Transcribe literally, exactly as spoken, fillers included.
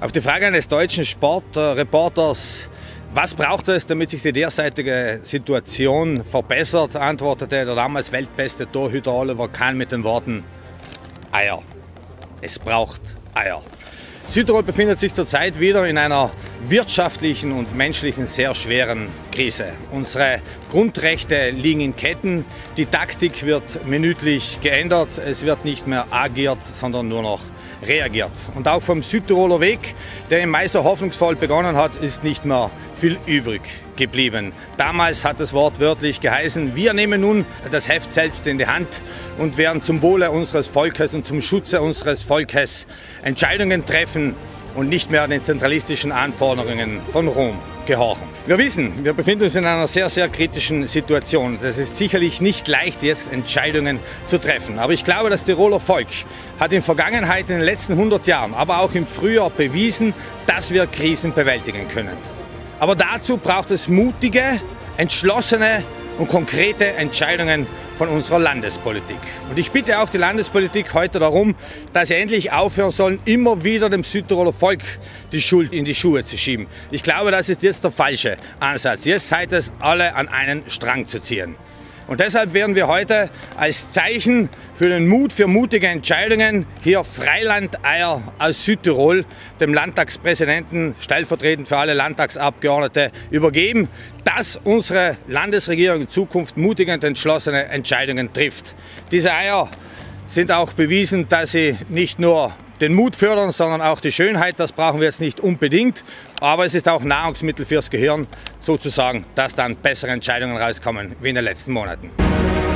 Auf die Frage eines deutschen Sportreporters, was braucht es, damit sich die derzeitige Situation verbessert, antwortete der damals weltbeste Torhüter Oliver Kahn mit den Worten: Eier. Es braucht Eier. Südtirol befindet sich zurzeit wieder in einer wirtschaftlichen und menschlichen sehr schweren Krise. Unsere Grundrechte liegen in Ketten, die Taktik wird minütlich geändert, es wird nicht mehr agiert, sondern nur noch reagiert. Und auch vom Südtiroler Weg, der im Mai so hoffnungsvoll begonnen hat, ist nicht mehr viel übrig geblieben. Damals hat es wortwörtlich geheißen: Wir nehmen nun das Heft selbst in die Hand und werden zum Wohle unseres Volkes und zum Schutze unseres Volkes Entscheidungen treffen und nicht mehr den zentralistischen Anforderungen von Rom gehorchen. Wir wissen, wir befinden uns in einer sehr, sehr kritischen Situation. Es ist sicherlich nicht leicht, jetzt Entscheidungen zu treffen. Aber ich glaube, das Tiroler Volk hat in der Vergangenheit, in den letzten hundert Jahren, aber auch im Frühjahr bewiesen, dass wir Krisen bewältigen können. Aber dazu braucht es mutige, entschlossene und konkrete Entscheidungen von unserer Landespolitik. Und ich bitte auch die Landespolitik heute darum, dass sie endlich aufhören sollen, immer wieder dem Südtiroler Volk die Schuld in die Schuhe zu schieben. Ich glaube, das ist jetzt der falsche Ansatz. Jetzt heißt es, alle an einen Strang zu ziehen. Und deshalb werden wir heute als Zeichen für den Mut für mutige Entscheidungen hier Freilandeier aus Südtirol dem Landtagspräsidenten, stellvertretend für alle Landtagsabgeordnete, übergeben, dass unsere Landesregierung in Zukunft mutige und entschlossene Entscheidungen trifft. Diese Eier sind auch bewiesen, dass sie nicht nur den Mut fördern, sondern auch die Schönheit. Das brauchen wir jetzt nicht unbedingt, aber es ist auch Nahrungsmittel fürs Gehirn, sozusagen, dass dann bessere Entscheidungen rauskommen wie in den letzten Monaten.